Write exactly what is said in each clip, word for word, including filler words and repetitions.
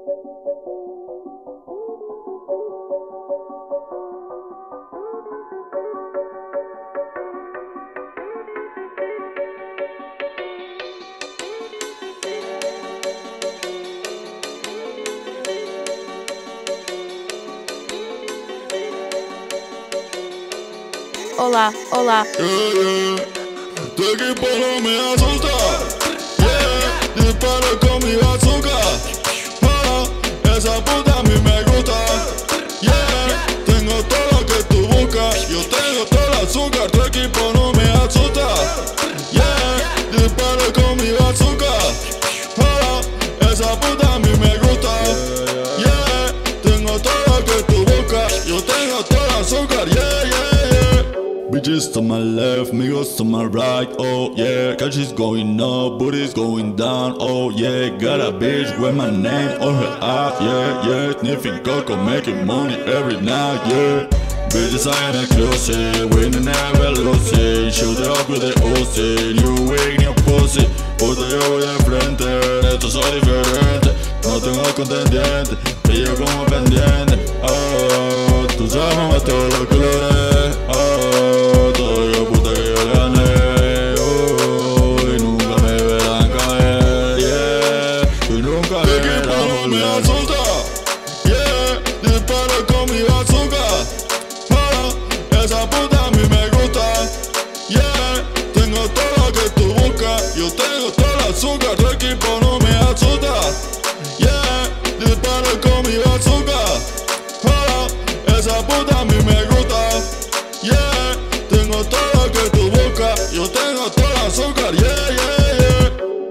Olá, olá. Yeah, yeah. Tu equipo no me asusta. Yeah, dispara con mi bazooka. Ah, esa puta a mí me gusta. Yeah, tengo todo lo que tú buscas. Yo tengo todo el azúcar. Tu equipo no me asusta. Yeah, dispara con mi bazooka. Ah, esa puta a mí me gusta. Yeah, tengo todo lo que tú buscas. Yo tengo todo el azúcar. Yeah, yeah, yeah. Bitches to my left, amigos to my right, oh yeah. Cash is going up, booty's going down, oh yeah. Got a bitch with my name on her ass, yeah, yeah. Sniffing cocoa, making money every night, yeah. Bitches I ain't exclusive, winning never losing. Shoot it up with the Uzi, you wing your pussy. Puta yo voy de frente, esto soy diferente. No tengo contendiente, y yo como pendiente. Oh, tú sabes todo lo que lo eres. Oh, todo yo puta que yo gané. Oh, y nunca me verán caer. Yeah, y nunca me verán volver. Me asusta. Yeah, disparo con mi bazooka. Ah, esa puta a mí me gusta. Yeah, tengo todo lo que tú buscas. Yo tengo todo el azúcar, tu equipo no me asusta. Yeah, disparo con mi bazooka. Ah, esa puta a mí me gusta. Yeah, tengo todo lo que tú buscas. Yo tengo todo el azúcar. Yeah, yeah, yeah.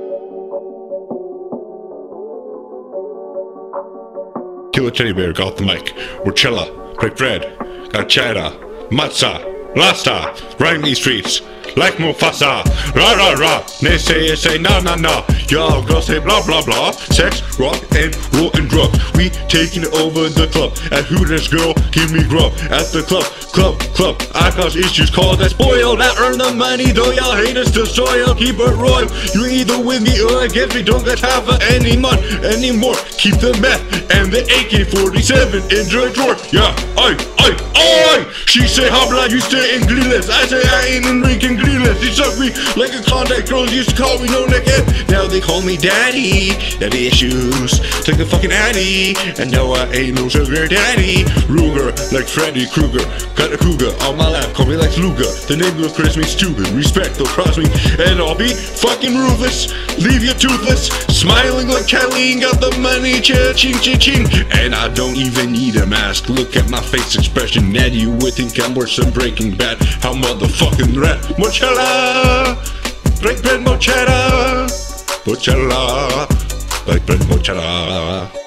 Killer Teddy Bear got the mic. Rochella, Craig Fred, got Chada, Matza, Rasta, riding these streets like Mufasa. Rah rah rah, they say it say nah nah nah. Y'all girls say blah blah blah. Sex, rock and roll and drugs. We taking over the club. At Hooters, girl, give me grub. At the club, club, club. I cause issues called that spoil. I earn the money though y'all haters destroy. Keep it royal. You either with me or against me. Don't get half of any money anymore. Keep the meth and the A K forty-seven in the drawer. Yeah, I, I, I. She say habla, you stay in gleeless. I say I ain't in drinking gleeless. She suck me like a contact. Girls used to call me no neckhead. Now they call me daddy. Daddy issues. Took a fucking Addy. And now I ain't no sugar daddy. Ruger like Freddy Krueger. Got a cougar on my lap. Call me like Luger. The name will Chris me stupid. Respect will cross me. And I'll be fucking ruthless. Leave you toothless. Smiling like Kelly. Got the money. Cha-ching, cha-ching. And I don't even need a mask. Look at my face expression. Now you would think I'm worse than Breaking Bad. How motherfucking rat. Mochella. Break bread mochella. Mochella. Break bread mochella.